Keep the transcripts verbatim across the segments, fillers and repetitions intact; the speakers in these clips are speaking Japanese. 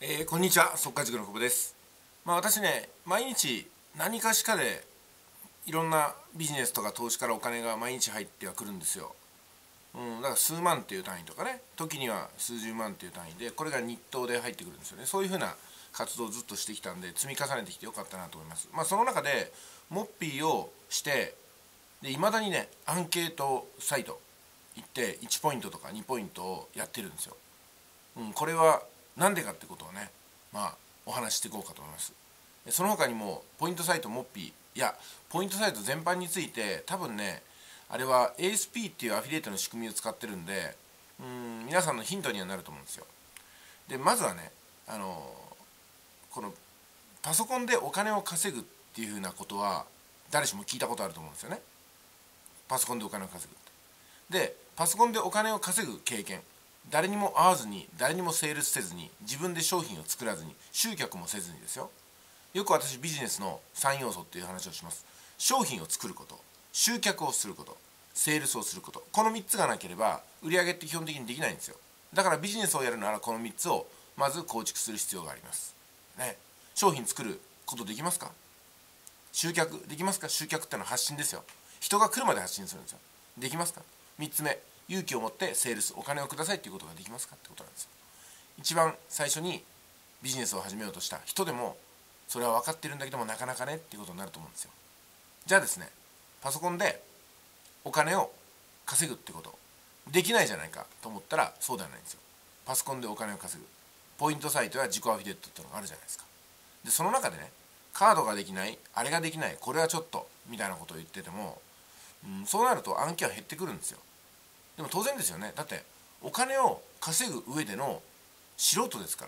えー、こんにちは、速稼塾の久保です。まあ私ね、毎日何かしかでいろんなビジネスとか投資からお金が毎日入ってはくるんですよ。うん、だから数万っていう単位とかね、時には数十万っていう単位で、これが日当で入ってくるんですよね。そういうふうな活動をずっとしてきたんで、積み重ねてきてよかったなと思います。まあその中で、モッピーをして、で、いまだにね、アンケートサイト行っていちポイントとかにポイントをやってるんですよ。うん、これはなんでかってことをね、まあお話ししていこうかと思います。その他にもポイントサイトモッピー、いやポイントサイト全般について多分ね、あれは エーエスピー っていうアフィリエイトの仕組みを使ってるんで、うん、皆さんのヒントにはなると思うんですよ。でまずはね、あのこのパソコンでお金を稼ぐっていうふうなことは誰しも聞いたことあると思うんですよね。パソコンでお金を稼ぐって。でパソコンでお金を稼ぐ経験、誰にも会わずに、誰にもセールスせずに、自分で商品を作らずに、集客もせずにですよ。よく私ビジネスのさん要素っていう話をします。商品を作ること、集客をすること、セールスをすること。このみっつがなければ売り上げって基本的にできないんですよ。だからビジネスをやるならこのみっつをまず構築する必要がありますね。商品作ることできますか？集客できますか？集客ってのは発信ですよ。人が来るまで発信するんですよ。できますか？みっつめ、勇気を持ってセールス、お金をくださいっていうことができますかってことなんですよ。一番最初にビジネスを始めようとした人でもそれは分かってるんだけどもなかなかねっていうことになると思うんですよ。じゃあですね、パソコンでお金を稼ぐってことできないじゃないかと思ったらそうではないんですよ。パソコンでお金を稼ぐポイントサイトや自己アフィリエイトっていうのがあるじゃないですか。でその中でね、カードができない、あれができない、これはちょっとみたいなことを言ってても、うん、そうなると案件は減ってくるんですよ。でも当然ですよね。だってお金を稼ぐ上での素人ですから、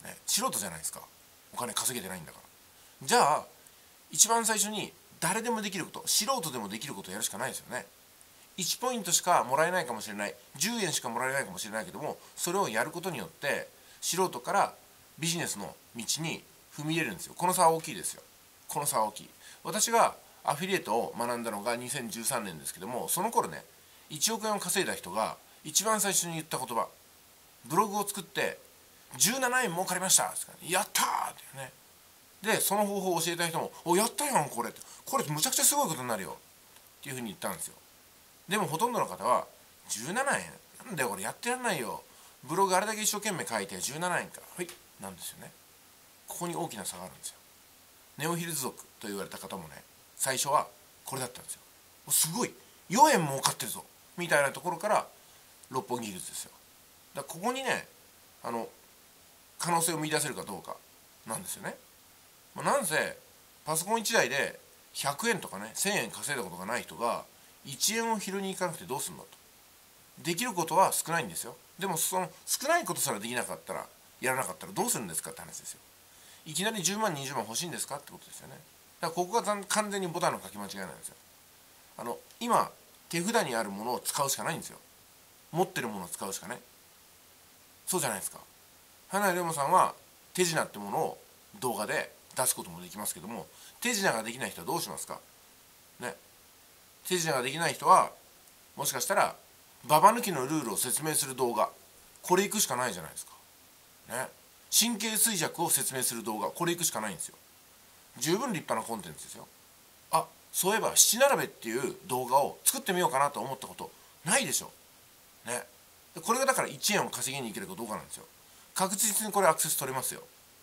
ね、素人じゃないですか。お金稼げてないんだから。じゃあ一番最初に誰でもできること、素人でもできることをやるしかないですよね。いちポイントしかもらえないかもしれない、じゅうえんしかもらえないかもしれないけども、それをやることによって素人からビジネスの道に踏み入れるんですよ。この差は大きいですよ。この差は大きい。私がアフィリエイトを学んだのがにせんじゅうさんねんですけども、その頃ね、いちおくえんを稼いだ人が一番最初に言った言葉、ブログを作ってじゅうななえん儲かりましたってやったーってね。でその方法を教えた人もおやったやんこれって、これむちゃくちゃすごいことになるよっていうふうに言ったんですよ。でもほとんどの方はじゅうななえんなんだよこれやってやんないよ、ブログあれだけ一生懸命書いてじゅうななえんかはいなんですよね。ここに大きな差があるんですよ。ネオヒルズ族と言われた方もね、最初はこれだったんですよ。すごいよえん儲かってるぞみたいなところから六本木ヒルズですよ。だからここにね、あの可能性を見出せるかどうかなんですよね。まあ、なんせパソコンいちだいでひゃくえんとかねせんえん稼いだことがない人がいちえんを拾いに行かなくてどうするんだと。できることは少ないんですよ。でもその少ないことすらできなかったら、やらなかったらどうするんですかって話ですよ。いきなりじゅうまんにじゅうまん欲しいんですかってことですよね。だからここが完全にボタンの書き間違いなんですよ。あの今手札にあるものを使うしかないんですよ。持ってるものを使うしかね。そうじゃないですか。花井レモさんは手品ってものを動画で出すこともできますけども、手品ができない人はどうしますかね。手品ができない人はもしかしたらババ抜きのルールを説明する動画、これ行くしかないじゃないですかね。神経衰弱を説明する動画、これ行くしかないんですよ。十分立派なコンテンツですよ。あ、そういえば七並べっていう動画を作ってみようかなと思ったことないでしょね。これがだからいちえんを稼ぎに行けるかどうかなんですよ。確実にこれアクセス取れますよ。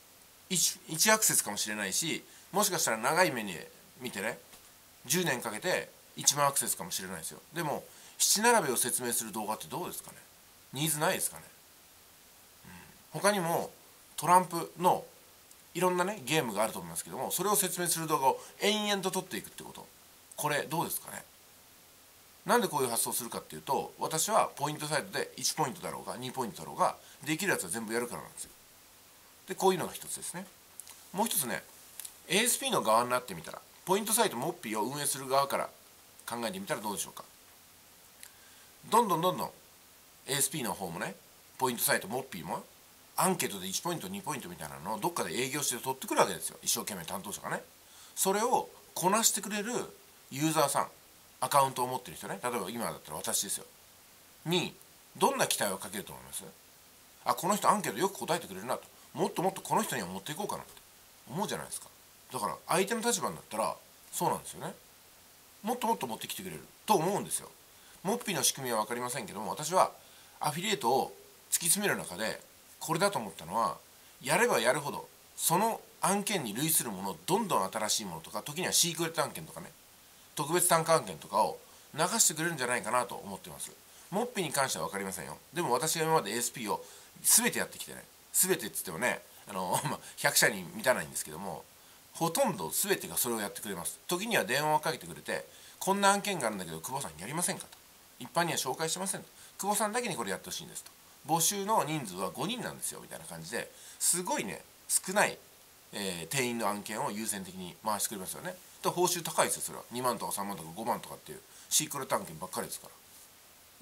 1, 1アクセスかもしれないし、もしかしたら長い目に見てね、じゅうねんかけていちまんアクセスかもしれないですよ。でも七並べを説明する動画ってどうですかね。ニーズないですかね。うん、他にもトランプのいろんなねゲームがあると思いますけども、それを説明する動画を延々と撮っていくってこと、これどうですかね。なんでこういう発想をするかっていうと、私はポイントサイトでいちポイントだろうがにポイントだろうができるやつは全部やるからなんですよ。でこういうのが一つですね。もう一つね、 エーエスピー の側になってみたら、ポイントサイトモッピーを運営する側から考えてみたらどうでしょうか。どんどんどんどん エーエスピー の方もね、ポイントサイトモッピーもアンケートでいちポイントにポイントみたいなのをどっかで営業して取ってくるわけですよ。一生懸命担当者がね。それをこなしてくれるユーザーさん、アカウントを持ってる人ね、例えば今だったら私ですよにどんな期待をかけると思います？あ、この人アンケートよく答えてくれるなと、 もっともっとこの人には持っていこうかなって思うじゃないですか。だから相手の立場になったらそうなんですよね。もっともっと持ってきてくれると思うんですよ。モッピーの仕組みは分かりませんけども、私はアフィリエイトを突き詰める中でこれだと思ったのは、やればやるほどその案件に類するもの、どんどん新しいものとか、時にはシークレット案件とかね、特別単価案件とかを流してくれるんじゃないかなと思ってます。モッピーに関しては分かりませんよ。でも私が今まで エーエスピー を全てやってきてね、全てっつってもね、あの、まあ、ひゃく社に満たないんですけども、ほとんど全てがそれをやってくれます。時には電話をかけてくれて、こんな案件があるんだけど久保さんやりませんかと、一般には紹介してませんと、久保さんだけにこれやってほしいんですと、募集の人数はごにんなんですよみたいな感じで、すごいね少ない、えー、定員の案件を優先的に回してくれますよね。と報酬高いですよ。それはにまんとかさんまんとかごまんとかっていうシークレット案件ばっかりですから。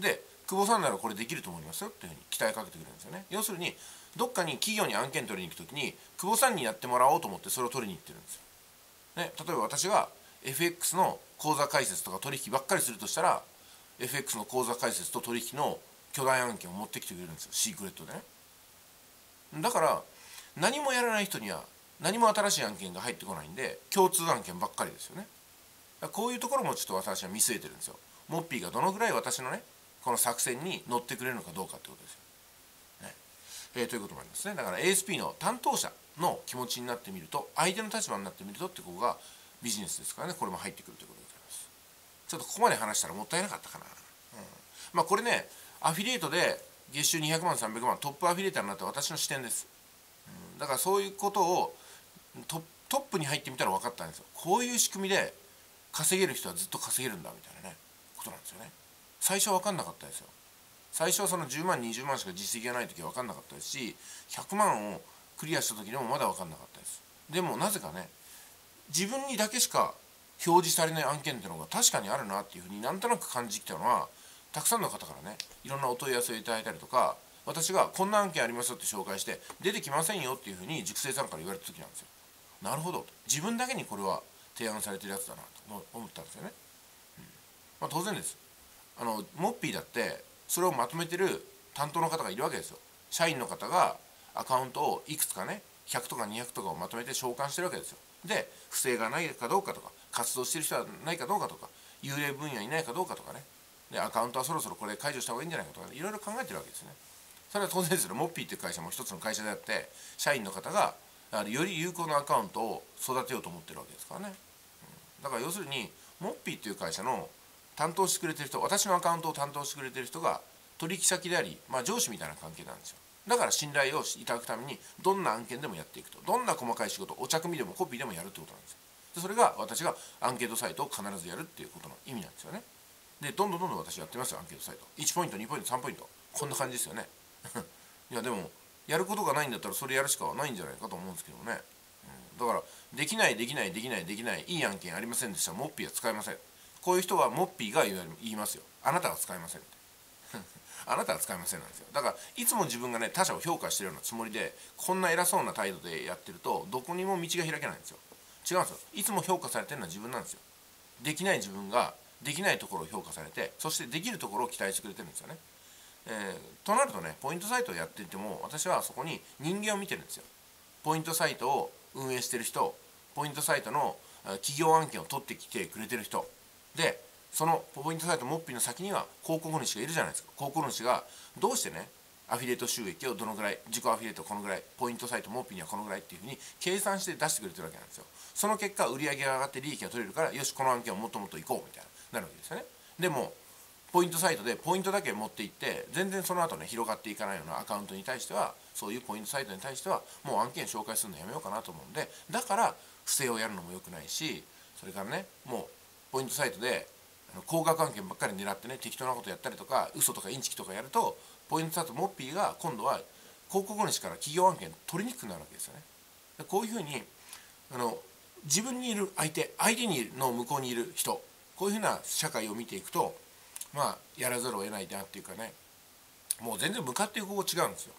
で久保さんならこれできると思いますよっていうふうに期待かけてくれるんですよね。要するにどっかに企業に案件取りに行くときに久保さんにやってもらおうと思ってそれを取りに行ってるんですよ、ね、例えば私が エフエックス の口座開設とか取引ばっかりするとしたら エフエックス の口座開設と取引の巨大案件を持ってきてくれるんですよ、シークレットでね。だから何もやらない人には何も新しい案件が入ってこないんで、共通案件ばっかりですよね。こういうところもちょっと私は見据えてるんですよ。モッピーがどのぐらい私のねこの作戦に乗ってくれるのかどうかってことですよ、ねえー、ということもありますね。だから エーエスピー の担当者の気持ちになってみると、相手の立場になってみるとってここがビジネスですからね、これも入ってくるということでございます。ちょっとここまで話したらもったいなかったかな、うん、まあこれねアフィリエイトで月収にひゃくまんさんびゃくまんトップアフィリエイターになった私の視点です、うん、だからそういうことをトトップに入ってみたら分かったんですよ。こういう仕組みで稼げる人はずっと稼げるんだみたいなねことなんですよね。最初は分かんなかったですよ。最初はそのじゅうまんにじゅうまんしか実績がない時は分かんなかったですし、ひゃくまんをクリアした時でもまだ分かんなかったです。でもなぜかね自分にだけしか表示されない案件っていうのが確かにあるなっていうふうになんとなく感じてきたのは、たくさんの方からねいろんなお問い合わせをいただいたりとか、私がこんな案件ありますよって紹介して出てきませんよっていうふうに熟成さんから言われた時なんですよ。なるほど、自分だけにこれは提案されてるやつだなと思ったんですよね、うんまあ、当然です。あのモッピーだってそれをまとめてる担当の方がいるわけですよ。社員の方がアカウントをいくつかねひゃくとかにひゃくとかをまとめて召喚してるわけですよ。で不正がないかどうかとか、活動してる人はないかどうかとか、幽霊分野にいないかどうかとかね、でアカウントはそろそろこれ解除した方がいいんじゃないかとか、ね、いろいろ考えてるわけですね。それは当然ですよ。モッピーっていう会社も一つの会社であって、社員の方がより有効なアカウントを育てようと思ってるわけですからね、うん、だから要するにモッピーっていう会社の担当してくれてる人、私のアカウントを担当してくれてる人が取引先であり、まあ、上司みたいな関係なんですよ。だから信頼をいただくためにどんな案件でもやっていくと、どんな細かい仕事、お茶組でもコピーでもやるってことなんですよ。でそれが私がアンケートサイトを必ずやるっていうことの意味なんですよね。でどんどんどんどん私やってますよ、アンケートサイトいちポイントにポイントさんポイント、こんな感じですよねいやでもやることがないんだったらそれやるしかないんじゃないかと思うんですけどね、うん、だからできないできないできないできないいい案件ありませんでしたらモッピーは使えません。こういう人はモッピーが言いますよ、あなたは使えませんってあなたは使いませんなんですよ。だからいつも自分がね他者を評価してるようなつもりでこんな偉そうな態度でやってるとどこにも道が開けないんですよ。違うんですよ。いつも評価されてるのは自分なんですよ。できない自分ができないところを評価されて、そしてできるところを期待してくれてるんですよね。えー、となるとねポイントサイトをやっていても私はそこに人間を見てるんですよ。ポイントサイトを運営してる人、ポイントサイトの企業案件を取ってきてくれてる人で、そのポイントサイトモッピーの先には広告主がいるじゃないですか。広告主がどうしてねアフィリエイト収益をどのぐらい、自己アフィリエイトこのぐらい、ポイントサイトモッピーにはこのぐらいっていうふうに計算して出してくれてるわけなんですよ。その結果売り上げが上がって利益が取れるから、よしこの案件をもっともっと行こうみたいななるわけですよね。でもポイントサイトでポイントだけ持っていって全然その後ね広がっていかないようなアカウントに対しては、そういうポイントサイトに対してはもう案件紹介するのやめようかなと思うんで、だから不正をやるのも良くないし、それからねもうポイントサイトで高額案件ばっかり狙ってね適当なことやったりとか嘘とかインチキとかやると、ポイントサイトモッピーが今度は広告主から企業案件取りにくくなるわけですよね。でこういうふうにあの自分にいる相手相手にの向こうにいる人、こういうふうな社会を見ていくとまあやらざるを得ないなっていうかね、もう全然向かっていく方向違うんですよ、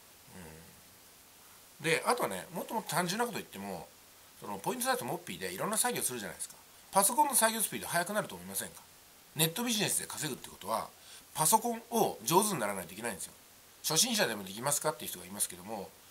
うん、であとはねもっともっと単純なこと言っても、そのポイントサイトモッピーでいろんな作業するじゃないですか。パソコンの作業スピード速くなると思いませんか。ネットビジネスで稼ぐってことはパソコンを上手にならないといけないんですよ。初心者でもできますかっていう人がいますけども、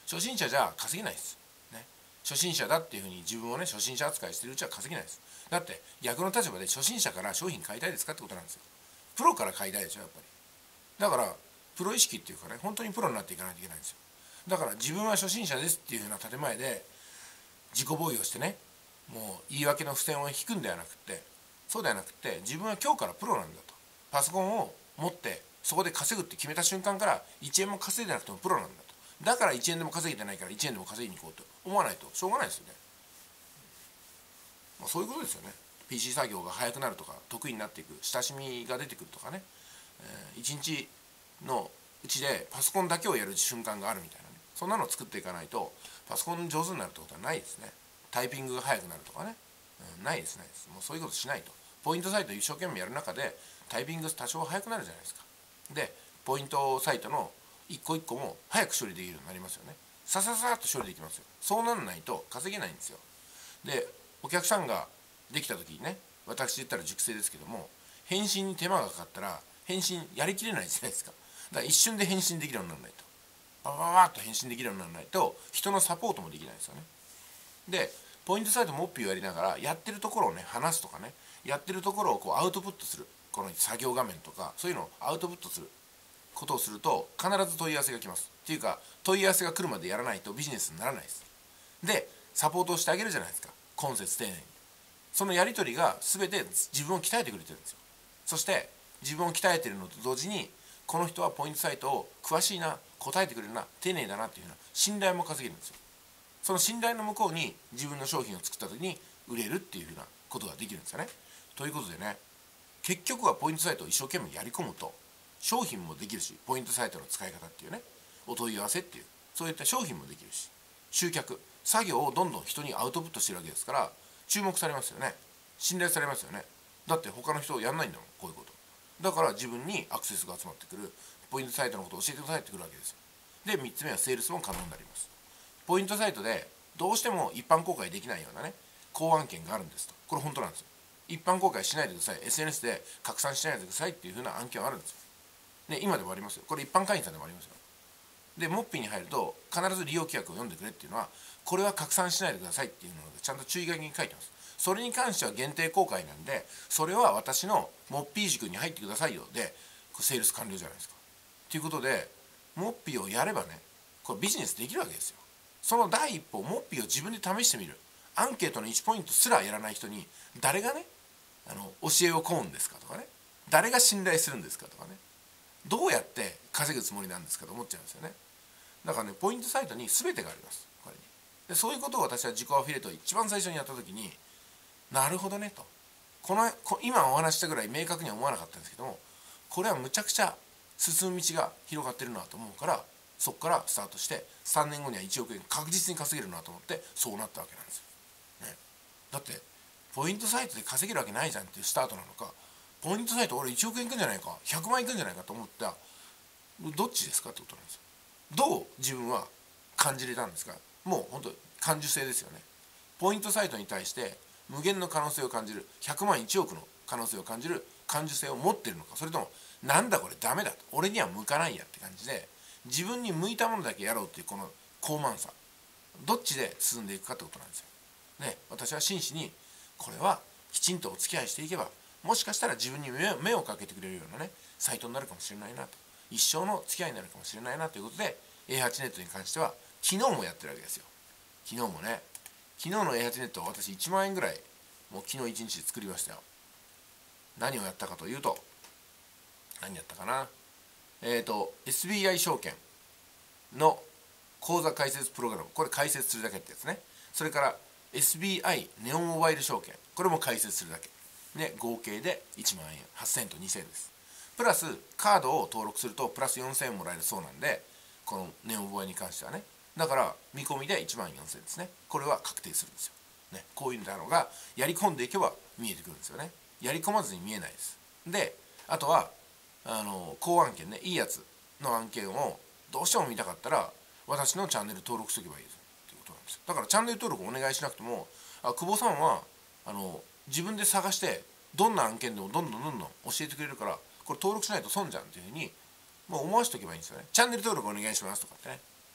初心者じゃ稼げないです、ね、初心者だっていうふうに自分をね初心者扱いしてるうちは稼げないです。だって逆の立場で初心者から商品買いたいですかってことなんですよ。プロから買いたいでしょやっぱり。だからプロ意識っていうかね、本当にプロになっていかないといけないんですよ。だから自分は初心者ですっていうふうな建前で自己防御をしてね、もう言い訳の付箋を引くんではなくて、そうではなくて自分は今日からプロなんだと、パソコンを持ってそこで稼ぐって決めた瞬間からいちえんも稼いでなくてもプロなんだと。だからいちえんでも稼げてないからいちえんでも稼ぎに行こうと思わないとしょうがないですよね。まあ、そういうことですよね。 ピーシー 作業が速くなるとか得意になっていく、親しみが出てくるとかね、えー、いちにちのうちでパソコンだけをやる瞬間があるみたいなね、そんなのを作っていかないとパソコン上手になるってことはないですね。タイピングが速くなるとかね、うん、ないですないです。もうそういうことしないと。ポイントサイト一生懸命やる中でタイピング多少速くなるじゃないですか。でポイントサイトの一個一個も早く処理できるようになりますよね。さささっと処理できますよ。そうならないと稼げないんですよ。でお客さんができた時にね、私で言ったら熟成ですけども、返信に手間がかかったら返信やりきれないじゃないですか。だから一瞬で返信できるようにならないと、ババババッと返信できるようにならないと人のサポートもできないですよね。でポイントサイトモッピーをやりながらやってるところをね話すとかね、やってるところをこうアウトプットする、この作業画面とかそういうのをアウトプットすることをすると必ず問い合わせが来ます。っていうか問い合わせが来るまでやらないとビジネスにならないです。でサポートをしてあげるじゃないですか、今節丁寧に。そのやり取りが全て自分を鍛えてくれてるんですよ。そして自分を鍛えてるのと同時に、この人はポイントサイトを詳しいな、答えてくれるな、丁寧だなっていうふうな信頼も稼げるんですよ。その信頼の向こうに自分の商品を作った時に売れるっていうふうなことができるんですよね。ということでね、結局はポイントサイトを一生懸命やり込むと商品もできるし、ポイントサイトの使い方っていうね、お問い合わせっていうそういった商品もできるし、集客作業をどんどん人にアウトプットしてるわけですから注目されますよね。信頼されますよね。だって他の人やんないんだもん、こういうこと。だから自分にアクセスが集まってくる、ポイントサイトのことを教えてくださいってくるわけですよ。でみっつめはセールスも可能になります。ポイントサイトでどうしても一般公開できないようなね公案件があるんですと。これ本当なんですよ。一般公開しないでください、 エスエヌエス で拡散しないでくださいっていう風な案件はあるんですよ、ね、今でもありますよ。これ一般会員さんでもありますよ。でモッピーに入ると必ず利用規約を読んでくれっていうのは、これは拡散しないでくださいっていうのがちゃんと注意書きに書いてます。それに関しては限定公開なんで、それは私のモッピー塾に入ってくださいよでセールス完了じゃないですか。ということでモッピーをやればね、これビジネスできるわけですよ。その第一歩、モッピーを自分で試してみる。アンケートのいちポイントすらやらない人に誰がねあの教えを請うんですかとかね、誰が信頼するんですかとかね、どうやって稼ぐつもりなんですかと思っちゃうんですよね。だからねポイントサイトに全てがあります、これに。でそういうことを私は自己アフィリエイトを一番最初にやった時に、なるほどねと、この今お話したぐらい明確には思わなかったんですけども、これはむちゃくちゃ進む道が広がってるなと思うから、そこからスタートしてさんねんごにはいちおくえん確実に稼げるなと思ってそうなったわけなんですよ、ね、だってポイントサイトで稼げるわけないじゃんっていうスタートなのか、ポイントサイト俺いちおくえんいくんじゃないか、ひゃくまんいくんじゃないかと思ったどっちですかってことなんですよ。どう自分は感じれたんですか。もう本当感受性ですよね。ポイントサイトに対して無限の可能性を感じる、ひゃくまんいちおくの可能性を感じる感受性を持ってるのか、それともなんだこれダメだと、俺には向かないやって感じで自分に向いたものだけやろうっていうこの高慢さ、どっちで進んでいくかってことなんですよ。で私は真摯にこれはきちんとお付き合いしていけば、もしかしたら自分に目をかけてくれるようなねサイトになるかもしれないなと、一生の付き合いになるかもしれないなということで エーはち ネットに関しては昨日もやってるわけですよ。昨日もね、昨日の エーはち ネットは私いちまんえんぐらいもう昨日いちにちで作りましたよ。何をやったかというと、何やったかな、えっ、ー、と エスビーアイ 証券の口座開設プログラム、これ開設するだけってやつね。それから エスビーアイ ネオンモバイル証券、これも開設するだけで合計でいちまんえん、はっせんえんとにせんえんです。プラスカードを登録するとプラスよんせんえんもらえるそうなんで、このネオンモバイルに関してはね、だから見込みでいちまんよんせんえんですね。これは確定するんですよ、ね、こういうのがやり込んでいけば見えてくるんですよね。やり込まずに見えないです。であとはあの高案件ね、いいやつの案件をどうしても見たかったら私のチャンネル登録しておけばいいですっていうことなんですよ。だからチャンネル登録お願いしなくても、あ久保さんはあの自分で探してどんな案件でもどんどんどんどん教えてくれるから、これ登録しないと損じゃんっていうふうにもう思わせておけばいいんですよね。チャンネル登録お願いしますとかってね、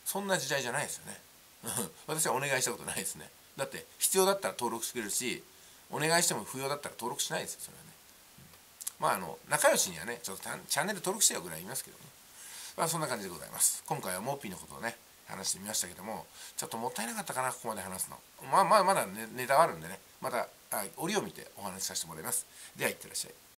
そんな時代じゃないですよね私はお願いしたことないですね。だって必要だったら登録してくれるし、お願いしても不要だったら登録しないですよ、それはね。まああの仲良しにはねちょっとチャンネル登録してよぐらい言いますけどね。まあそんな感じでございます。今回はモーピーのことをね話してみましたけども、ちょっともったいなかったかな、ここまで話すの。まあまあまだネネタはあるんでね、またあ折を見てお話しさせてもらいます。では、いってらっしゃい。